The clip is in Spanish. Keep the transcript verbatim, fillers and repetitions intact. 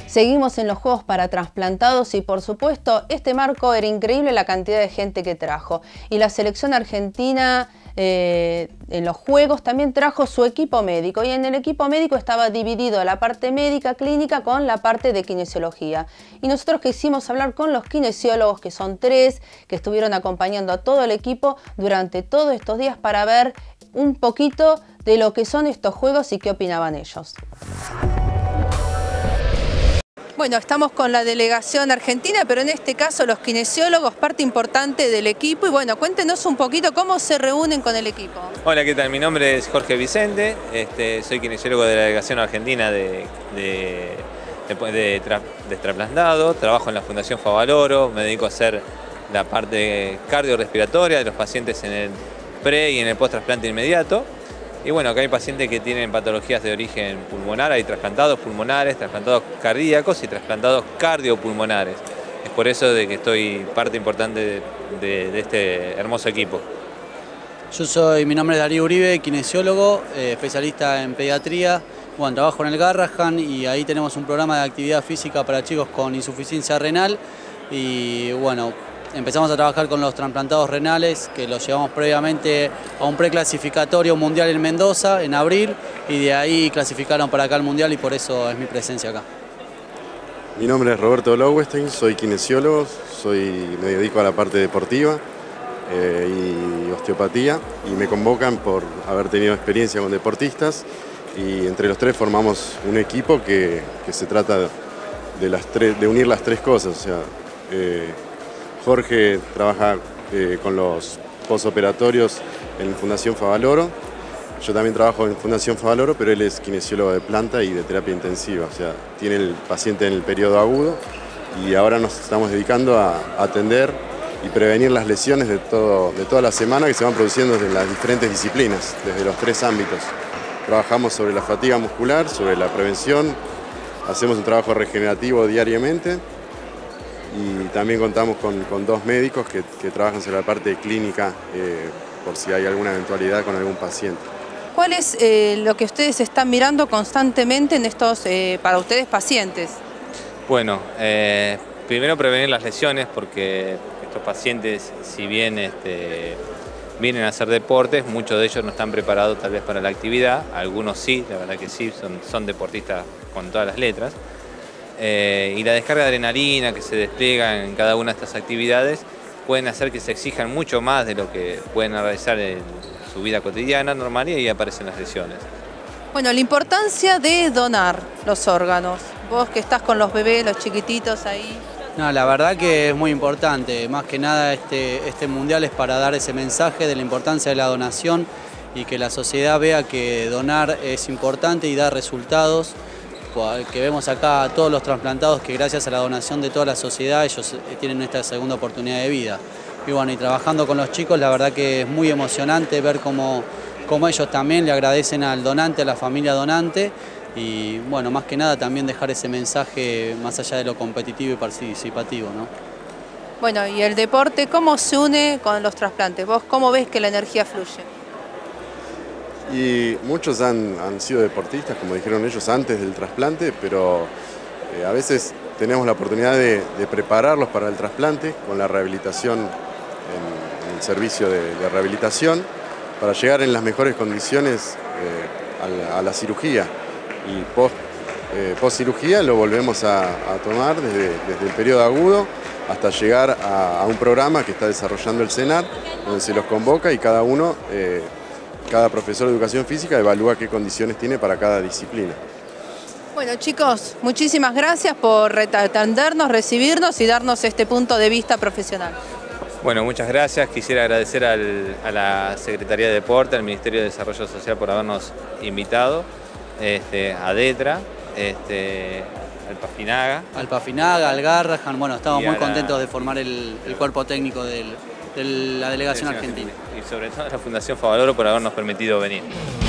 Seguimos en los Juegos para Trasplantados y por supuesto este marco era increíble la cantidad de gente que trajo. Y la selección argentina eh, en los Juegos también trajo su equipo médico y en el equipo médico estaba dividido la parte médica clínica con la parte de kinesiología. Y nosotros quisimos hablar con los kinesiólogos, que son tres, que estuvieron acompañando a todo el equipo durante todos estos días para ver un poquito de lo que son estos Juegos y qué opinaban ellos. Bueno, estamos con la delegación argentina, pero en este caso los kinesiólogos, parte importante del equipo. Y bueno, cuéntenos un poquito cómo se reúnen con el equipo. Hola, ¿qué tal? Mi nombre es Jorge Vicente, este, soy kinesiólogo de la delegación argentina de, de, de, de, tra, de trasplantado, trabajo en la Fundación Favaloro, me dedico a hacer la parte cardiorrespiratoria de los pacientes en el pre y en el post-trasplante inmediato. Y bueno, acá hay pacientes que tienen patologías de origen pulmonar, hay trasplantados pulmonares, trasplantados cardíacos y trasplantados cardiopulmonares. Es por eso de que estoy parte importante de, de, de este hermoso equipo. Yo soy, mi nombre es Darío Uribe, kinesiólogo, eh, especialista en pediatría. Bueno, trabajo en el Garrahan y ahí tenemos un programa de actividad física para chicos con insuficiencia renal. Y bueno, empezamos a trabajar con los trasplantados renales, que los llevamos previamente a un preclasificatorio mundial en Mendoza, en abril, y de ahí clasificaron para acá al mundial y por eso es mi presencia acá. Mi nombre es Roberto Lowenstein, soy kinesiólogo, soy, me dedico a la parte deportiva eh, y osteopatía, y me convocan por haber tenido experiencia con deportistas, y entre los tres formamos un equipo que, que se trata de, las tres, de unir las tres cosas. O sea, eh, Jorge trabaja eh, con los posoperatorios en Fundación Favaloro. Yo también trabajo en Fundación Favaloro, pero él es kinesiólogo de planta y de terapia intensiva. O sea, tiene el paciente en el periodo agudo y ahora nos estamos dedicando a atender y prevenir las lesiones de, todo, de toda la semana que se van produciendo desde las diferentes disciplinas, desde los tres ámbitos. Trabajamos sobre la fatiga muscular, sobre la prevención, hacemos un trabajo regenerativo diariamente. Y también contamos con, con dos médicos que, que trabajan sobre la parte clínica eh, por si hay alguna eventualidad con algún paciente. ¿Cuál es eh, lo que ustedes están mirando constantemente en estos, eh, para ustedes, pacientes? Bueno, eh, primero prevenir las lesiones, porque estos pacientes, si bien este, vienen a hacer deportes, muchos de ellos no están preparados tal vez para la actividad, algunos sí, la verdad que sí, son, son deportistas con todas las letras. Eh, y la descarga de adrenalina que se despliega en cada una de estas actividades pueden hacer que se exijan mucho más de lo que pueden realizar en su vida cotidiana normal y ahí aparecen las lesiones. Bueno, la importancia de donar los órganos. Vos que estás con los bebés, los chiquititos ahí. No, la verdad que es muy importante. Más que nada este, este mundial es para dar ese mensaje de la importancia de la donación y que la sociedad vea que donar es importante y da resultados. Que vemos acá a todos los trasplantados que gracias a la donación de toda la sociedad ellos tienen esta segunda oportunidad de vida. Y bueno, y trabajando con los chicos la verdad que es muy emocionante ver cómo, cómo ellos también le agradecen al donante, a la familia donante y bueno, más que nada también dejar ese mensaje más allá de lo competitivo y participativo, ¿no? Bueno, y el deporte, ¿cómo se une con los trasplantes? ¿Vos cómo ves que la energía fluye? Y muchos han, han sido deportistas, como dijeron ellos, antes del trasplante, pero eh, a veces tenemos la oportunidad de, de prepararlos para el trasplante con la rehabilitación, en, en el servicio de, de rehabilitación, para llegar en las mejores condiciones eh, a, la, a la cirugía. Y post, eh, post cirugía lo volvemos a, a tomar desde, desde el periodo agudo hasta llegar a, a un programa que está desarrollando el CENAR, donde se los convoca y cada uno... Eh, Cada profesor de educación física evalúa qué condiciones tiene para cada disciplina. Bueno chicos, muchísimas gracias por atendernos, recibirnos y darnos este punto de vista profesional. Bueno, muchas gracias. Quisiera agradecer al, a la Secretaría de Deporte, al Ministerio de Desarrollo Social por habernos invitado, este, a DETRA, este, al Pafinaga. Al Pafinaga, al Garrahan, bueno, estamos muy la, contentos de formar el, el cuerpo técnico del... de la delegación argentina. Y sobre todo a la Fundación Favaloro por habernos permitido venir.